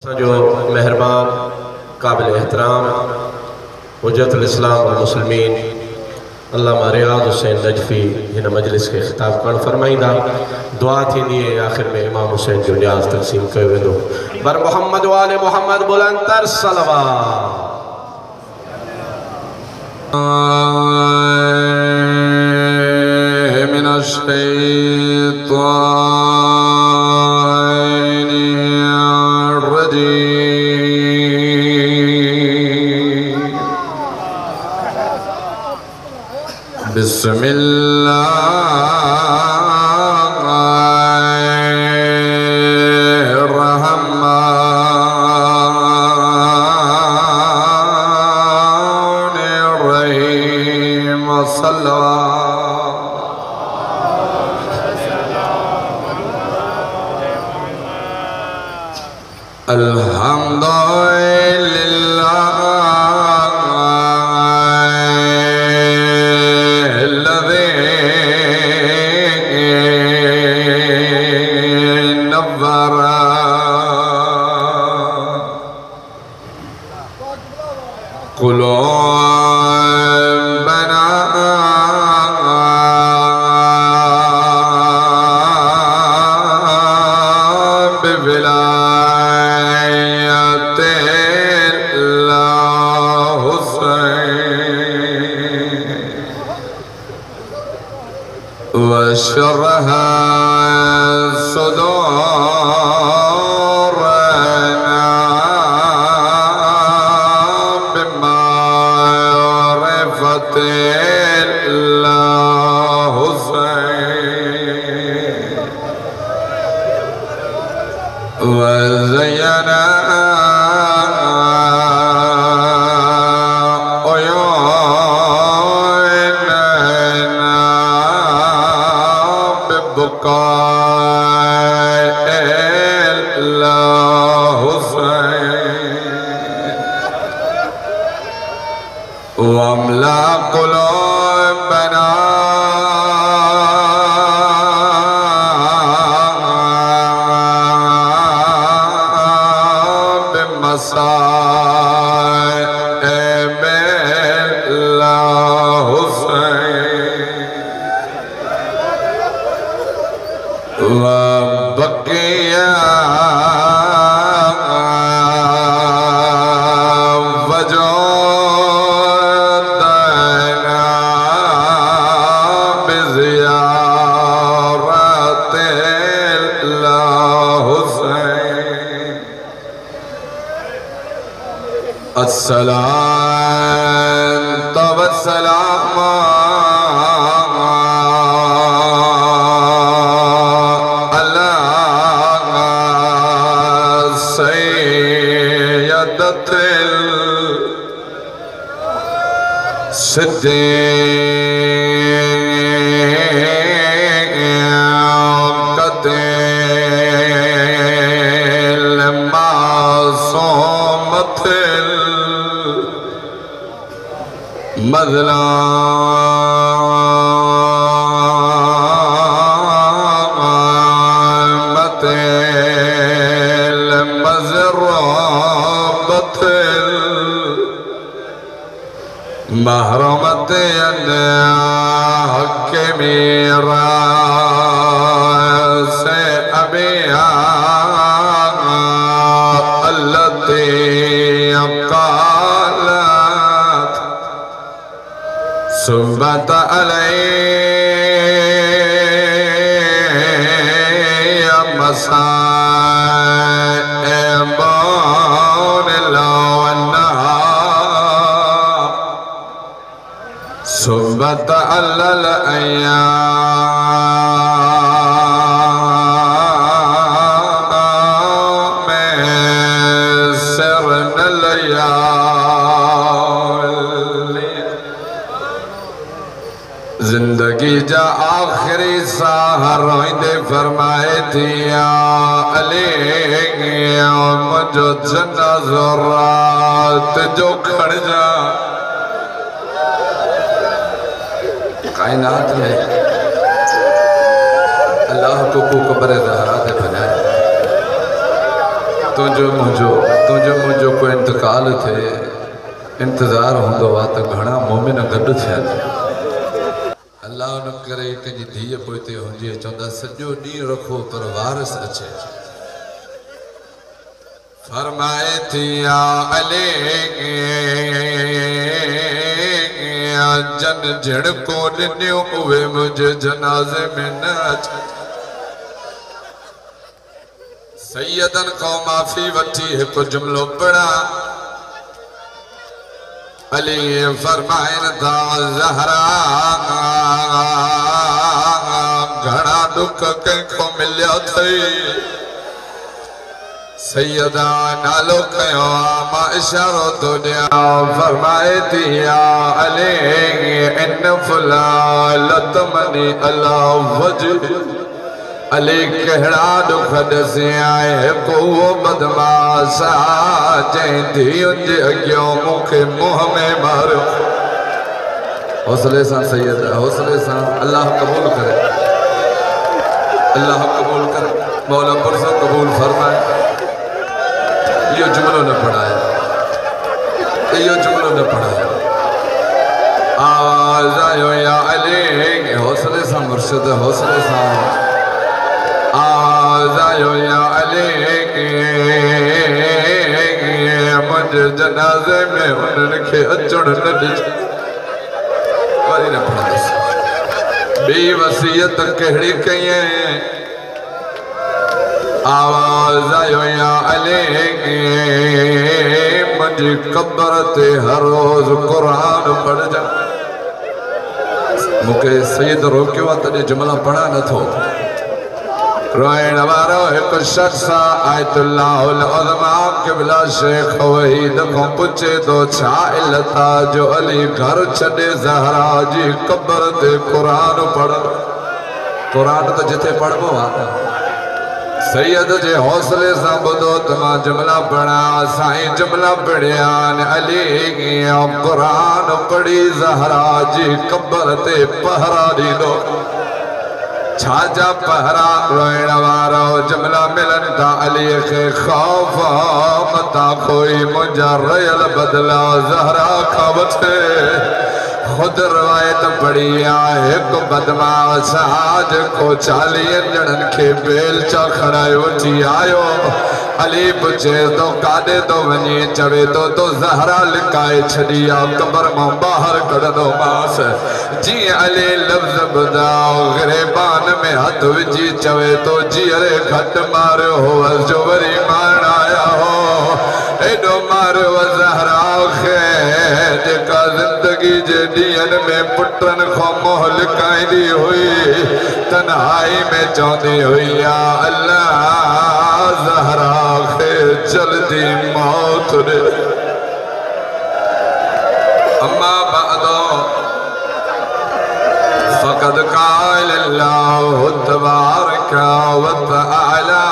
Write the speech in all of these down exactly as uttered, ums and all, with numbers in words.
जो मेहरबान काबिल एहतराम हुज्जतुल इस्लाम वल मुस्लिमीन अल्लामा रियाज़ हुसैन नजफ़ी हिन मजलिस के खिताब करण फरमाईंदा। दुआ थींदी है आखिर में इमाम हुसैन जो न्याज़ तक़सीम कयो वेंदो। बर मोहम्मद वाले मोहम्मद बुलंदतर सलवात। मिनश शैतानिर रजीम। बिस्मिल्लाहिर रहमानिर रहीम। अल्हम्दुलिल्लाह कुलूबना बिविलायतिल्लाह हुसैन वशरहा सुदूरना बिमारिफतिल्लाह हुसैन वज़य्यना उयूनना बिबुकाइल्लाह हुसैन वअमला कुलूबना बिमसाइबिल्लाह हुसैन वबकिया वजूदना बिज़ियारतिल्लाह हुसैन। अस्सलाम वस्सलाम अला सय्यदतिल सिद्दीक़तिल मासूमतिल मज़लामतिल मज़रूबतिल महरमतिल हक़्क़ि मीरास अबिया अल्लती क़ालत सुब्बत अलैया मसाइबुल वन्नहार सुब्बत अलल अय्याम में सिरनल याली। जिंदगी जा आखिरी साह रोइंदे फरमाए थी या अली मुझो जनाज़ो रात जो खड़ जा। कायनात में अल्लाह को को कब्र ज़हरा दे बनाए तो तुझो मुझो तुझो मुझो को इंतकाल थे इंतजार होंदो आ त घणा मोमिन गॾु थियनि अल्लाह न करे कंहिंजी धीअ पोइ हिते हुजे चवंदा सॼो ॾींहुं रखो पर वारिस अचे फरमाए थी या अले जन झिड़को ॾिनियो उहे मुंहिंजे जनाज़े में न अचे सैयदन को माफ़ी वठी हिकु जुमिलो पढ़ा अली फरमाइन था ज़हरा घणा दुख कंहिंखो मिलिया थई सैयदा नालो कयो मां इशारो तो ॾियां फरमाए थी या अली इन फुलान लतमनी अला वजह अली कहिड़ा दुख ॾसे आहे को बदमाश जंहिं धीअनि जे अॻियां मूंखे मुंहं में मारियो हौसले सां सैयद हौसले सां अल्लाह क़बूल करे अल्लाह क़बूल करे मौला पुरसा क़बूल फरमाए यो जुमलो न पढ़ाया यो जुमलो न पढ़ाया आवाज़ आयो या अली हौसले सां मुर्शिद हौसले सां आवाज़ आयो या अली मुंहिंजे जनाज़े में उन्हनि खे अचण न ॾिजे वरी न पढ़ंदुसि ॿी वसीयत कहिड़ी कई आवाज़ आयो या अली मुंहिंजी क़ब्र ते हर रोज़ क़ुरान पढ़जा मूंखे सैयद रोकियो आहे तॾहिं जुमिला पढ़ा नथो रोइण वारो हिकु शख़्स आयतुल्लाहुल उज़मा क़िबला शेख वहीद खां पुछे थो छा इल्लत आहे जो अली घर छॾे ज़हरा जी क़ब्र ते क़ुरान पढ़ क़ुरान त जिथे पढ़बो आहे सैयद जे हौसले सां ॿुधो त मां जुमिला पढ़ा साईं जुमिला पढ़िया अली क़ुरान पढ़ी ज़हरा जी क़ब्र ते पहरा ॾींदो छाजा पहरा रोइण वारो जुमिला मिलन था अली खे ख़ौफ मता कोई मुंहिंजा रहियल बदला ज़हरा खां वठे खुद रवायत पढ़ी आहे हिकु बदमाश जेको चालीह ॼणनि खे बेलचा खणाए वठी आयो अली पुछे तो काॾे तो वञे चवे तो तो ज़हरा लिकाए छॾी आहे क़ब्र मां ॿाहिरि कढंदोमांस जीअं अली लफ़्ज़ ॿुधाओ गिरेबान में हथ विझी चवे तो जीअरे घटि मारियो हो जो वरी मारण आया हो एॾो मारियो ज़हरा खे जेका ज़िंदगी जे ॾींहंनि में पुटनि खां मोह लिकाईंदी हुई तन्हाई में चवंदी हुई या अल्लाह ज़हरा खे जल्दी मौत ॾे अम्मा बअदो फ़क़द क़ाल अल्लाहु तबारक व तआला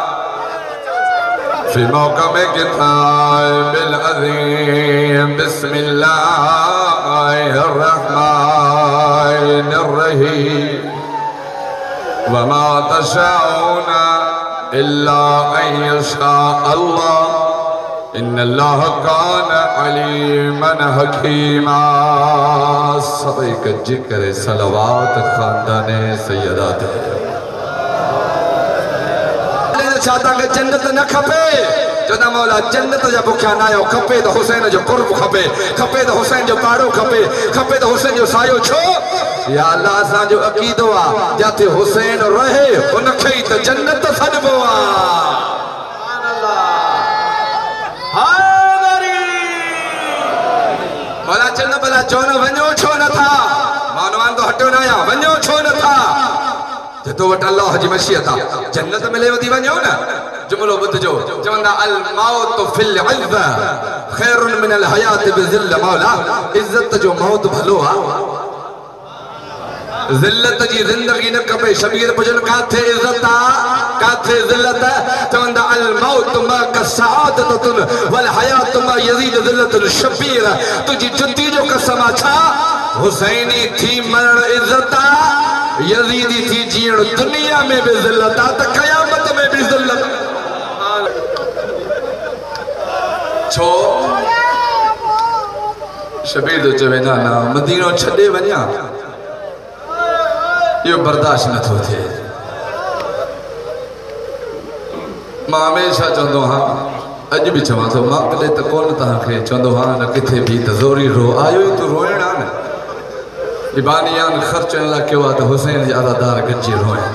في موقع كتاب العظيم بسم الله الرحمن الرحيم وما تشاءون إلا أن يشاء الله إن الله كان عليما حكيما صدق ذكر صلوات خاندان سيدات चाहता कि जन्नत न खपे चवंदा मौला जन्नत जा बुखिया न आयो खपे तो हुसैन जो कुर्ब खपे खपे तो हुसैन जो पाड़ो खपे खपे तो हुसैन जो सायो छो या अल्लाह असांजो अक़ीदो आहे जिथे हुसैन रहे उनखे ई त जन्नत सॾिबो आहे सुभान अल्लाह हाज़री मौला चवंदा भला चओ न वञो छो नथा मानवान तो हटियो न आहियां वञो छो नथा तो वट अल्लाह जी मशीयत आहे जन्नत मिले वधी वञो न जुमिलो ॿुधजो चवंदा अल मौत फिल इज़्ज़ खैरुन मिन अल हयात बिज़िल्ल मौला इज़्ज़त जो मौत भलो आहे ज़िल्लत जी ज़िंदगी न खपे शबीर पुजन काथे इज़्ज़त आहे काथे ज़िल्लत चवंदा अल मौत मा कसआदतुन वल हयात मा यज़ीद ज़िल्लतुल शबीर तुझी जुती जो कसम छा हुसैनी थी मरण इज़्ज़त आहे यजीदी थी जीण दुनिया में भी ज़िल्लत आहे त क़यामत में भी ज़िल्लत छो शबीर तो चवे ना ना मदीनो छड़े वञा यो बर्दाश्त न थो थे मां हमेशा चवंदो हाँ अज भी चवां थो मां कॾहिं त कोन तव्हांखे चवंदो हाँ न किथे भी त ज़ोरी रो आयो ई तूं रोइण आहे न इबानियान ख़र्चण लाइ कयो आहे त हुसैन जे आज़ादार गॾिजी रोइण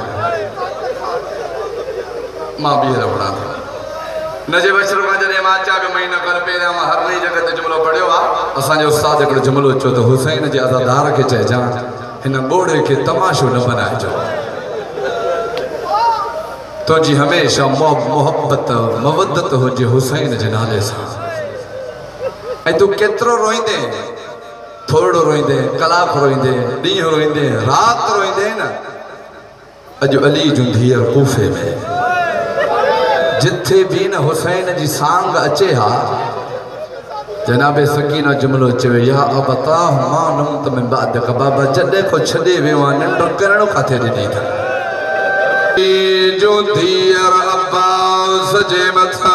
मां ॿीहर वणा थो न जे बशर मां जॾहिं मां अचा पियो महीनो खनि पहिरियां मां हर नई जॻह ते जुमिलो पढ़ियो आहे असांजो उस्ताद हिकिड़ो जुमिलो चयो त हुसैन जे आज़ादार खे चइजांइ हिन ॿोड़े खे तमाशो न बनाइजो तुझी हमेशा मोहब्बत मवदत हुजे हुसैन जे नाले सां ऐं तूं केतिरो रोईंदे थोरो रोईंदे कलाक रोईंदे ॾींहुं रोईंदे राति रोईंदे न अॼु अली जूं धीअर कूफे में जिथे भी न हुसैन जी सांग अचे हा जनाबे सकीना जुमिलो चयो या अबता मां नमत में बाद बाबा जॾहिं को छॾे वियो आहे निंड करणो किथे ॾिनी अथई जो धीअर अब्बास जे मथां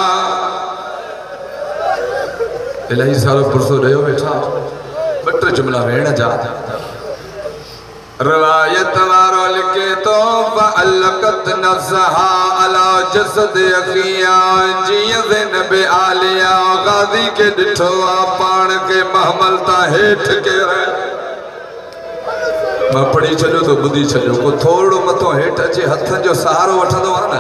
इलाही सारो पुरसो ॾियो वेठा ॿ टे जुमिला वेण जा रवायत वारो लिखे तो फअलकत नफ्सहा अला जसद अखिया जीअं ज़ैनब आलिया गाज़ी के ॾिठो आहे पाण खे महमल तां हेठि केर मां पढ़ी छॾियो तो ॿुधी छॾियो को थोरो मथो हेठि अचे हथनि जो सहारो वठंदो आहे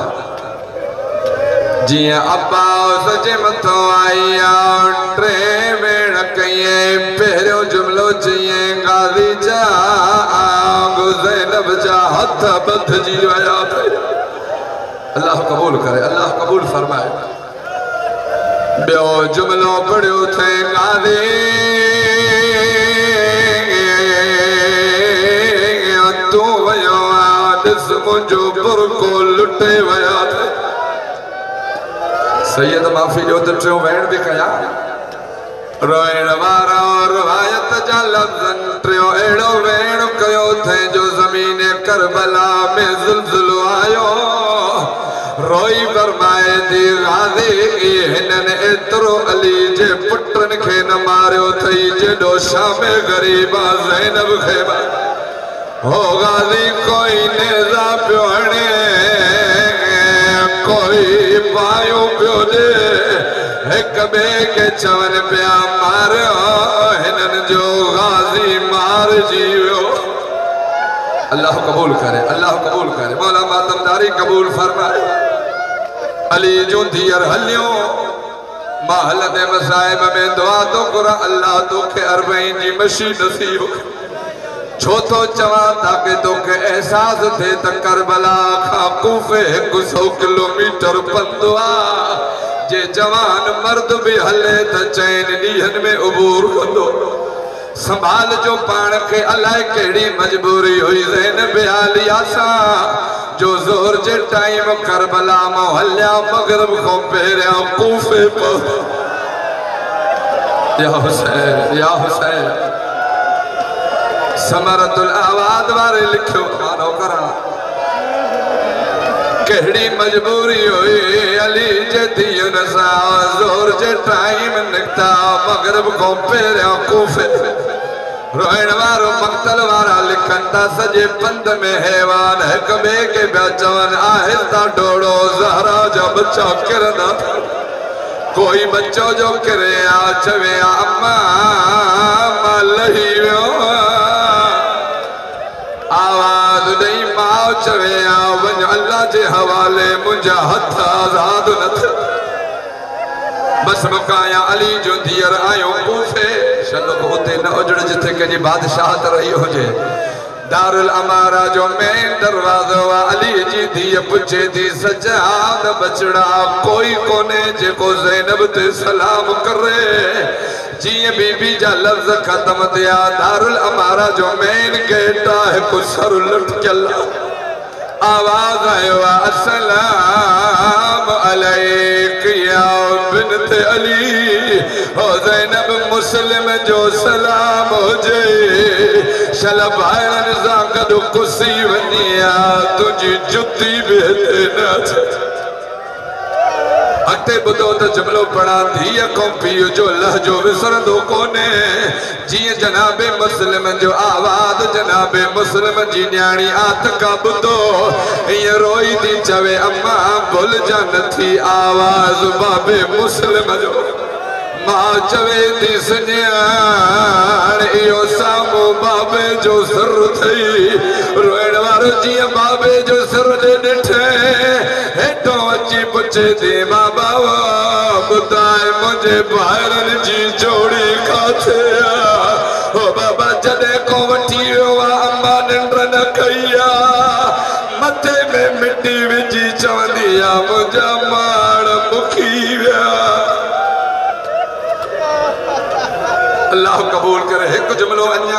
न जीअं अब्बास जे मथो आई आहे टे वेण कईं पहिरियों जुमिलो चईं गाज़ी जा ज़ैनब जा हथ बंधिजी विया अल्लाह कबूल करे अल्लाह कबूल फरमाए ॿियो जुमिलो पढ़ियो थे गाज़ी तूं वियो आहे ॾिस मुंहिंजो बुरको लुटे विया सैयद माफ़ी ॾियो त टियों वेण बि कया रोइण वारा रवायत जा लफ़्ज़ टियों अहिड़ो वेण कयो थे जो ज़मीन करबला में ज़ुल्ज़ुलो आयो रोई फरमाए थी गाज़ी हिननि एतिरो अली जे पुटनि खे न मारियो अथई जेॾो शाम ग़रीब ज़ैनब खे हो गाज़ी कोई नेज़ा पियो हणे कोई पायो पियो ॾे हिक ॿिए खे चवनि पिया मारियो हिननि जो गाज़ी मारिजी वियो अल्लाह कबूल करे अल्लाह कबूल करे मौला मातमदारी कबूल फरमाए अली जूं धीअर हलियो महल दे मसाइब में दुआ तो कुरा अल्लाह तोखे अरबईन जी मशी नसीब छो तो चवां ताकि तोखे एहसास थे त करबला खां कूफे हिकु सौ किलोमीटर पंधु आहे जे जवान मर्द भी हले त चैन ॾींहनि में उबूर कंदो संभाल जो पाण खे अलाए कहिड़ी मजबूरी हुई ज़ैनब आलिया सां जो ज़ोर जे टाइम करबला मां हलिया मगरिब खां पहिरियां कूफे पहुता या हुसैन या हुसैन समरतुल आवाद वारे लिखियो मानो करा कहिड़ी मजबूरी हुई अली जे धीअनि सां ज़ोर जे टाइम निकिता मगरिब खां पहिरियां कूफे रोइण वारो मक़तल वारा लिखनि था सॼे पंध में हैवान हिक ॿिए खे पिया चवनि आहिस्ता डोड़ो ज़हरा जा बच्चा किरंदा कोई बच्चो जो किरे आ चवे अम्मा मां लही वियो आवाज़ ॾेई माउ चवे आ वञ अल्लाह जे हवाले मुंहिंजा हथ आज़ाद न थे बस मुकाया अली जो धीअर आयो कूफे शलो उते न उजड़ जिथे कंहिंजी बादशाहत रही हुजे दारुल अमारा जो मेन दरवाज़ो आहे अली जी धीअ पुछे थी सजाद बचड़ा कोई कोने जेको ज़ैनब ते सलाम करे जिए बीबी जा लफ्ज़ खत्म थिया दारुल अमारा जो मेन गेट आहे हिकु सर लटकियल आवाज़ आयो अस्सलाम अलैक या बिनत अली हो ज़ैनब मुस्लिम जो सलाम हुजे शल भाइरनि सां गॾु कुसी वञी आ तुंहिंजी जुती बि हिते न अते बुधो तो जुमलो पढ़ा थी अखों पियो जो लहजो विसरंदो कोने जिए जनाबे मुस्लिम जो आवाज जनाबे मुस्लिम जी न्याणी आत का बुधो ये रोई दी चवे अम्मा भुल जा नथी आवाज बाबे मुस्लिम जो मां चवे थी सन्याण इहो सामो बाबे जो सर थई रोइण वारो जीअं बाबे जो सर ॾे ॾिठे हेठों अची पुछे थी बाबा ॿुधाए मुंहिंजे ॿाहिरनि जी जोड़ी काथे आहे ओ बाबा जॾहिं को वठी वियो आहे अम्मा निंड न कई आहे मथे में मिटी विझी चवंदी आहे मुंहिंजा माण मुखी विया अल्लाह कबूल करे एक जुमलो अन्या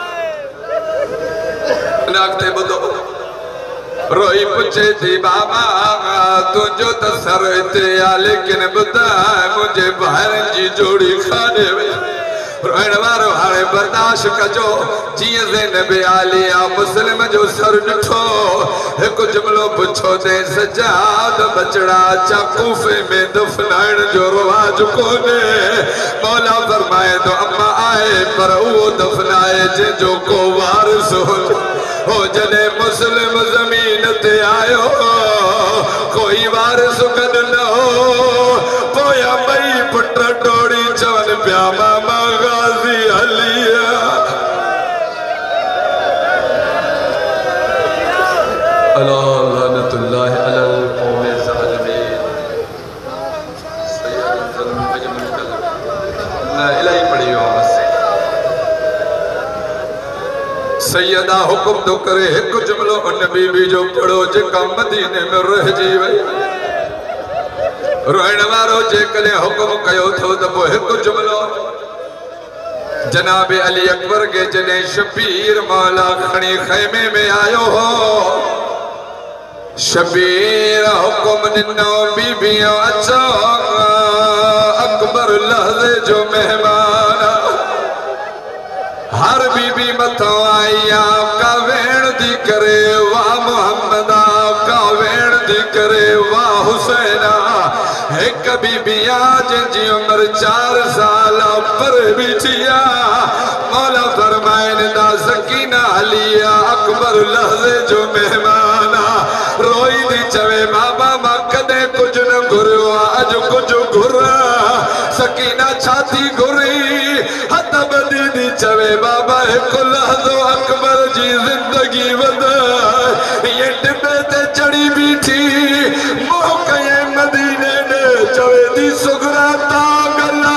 नागते बुधो रोई पुछे थी बाबा तुझो तो सर इते आ लेकिन बुधाए मुझे ॿाहिरनि जी जोड़ी खाने वे रोइण वारो हाणे बर्दाश्त कजो जीअं ज़ैनब आलिया मुस्लिम जो सर ॾिठो हिकु जुमलो पुछो ते सजाद बचड़ा चाकूफे में दफनाइण जो रिवाज कोने मौला फरमाए तो अम्मा आए पर वो दफनाए जंहिंजो को वारिस हो जॾहिं मुस्लिम ज़मीन ते आयो कोई वारिस गॾु न हो पोयां ॿई पुट टोड़ी चवनि पिया मामा गाज़ी हलिया अला लानतुल्लाह अलल कौम ज़ालिमीन इलाही पढ़ी वियो बस सैयदा हुकुम तो करे एक जुमलो उन बीबी जो पढ़ो जेका मदीने में रहिजी वई रोइण वारो जेकॾहिं हुकुम कयो थो त पोइ हिकु जुमलो जनाब अली अकबर के जॾहिं शबीर मौला खणी खैमे में आयो हो शबीर हुकुम ॾिनो बीबियो अचो अकबर लहज़े जो मेहमान हर बीबी मथो आई का वेण दी करे वाह मोहम्मदा का वेण दी करे वाह हुसैना एक बीबी जंहिंजी उम्र चार साल पर बीठिया मौला फरमाइनि दा सकीना हलिया अकबर लहज़े जो मेहमान रोई दी चवे बाबा मां कॾहिं कुझु न घुरियो अॼु कुझु घुर सकीना छाती घुरी हथ ॿधी दी चवे बाबा हिकु लहज़ो अकबर जी ज़िंदगी वधाए ये टिबे ते चढ़ी बीठी मोह कये मदीने ने चवे दी सुगरा ता गल्ला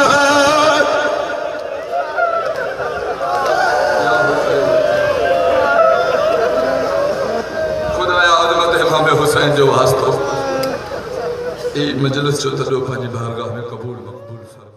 खुदाया अज़मत इमाम हुसैन जो वास्तो ए मजलिस जो तॾो पंहिंजी बारगाह में क़बूल मक़बूल फरमा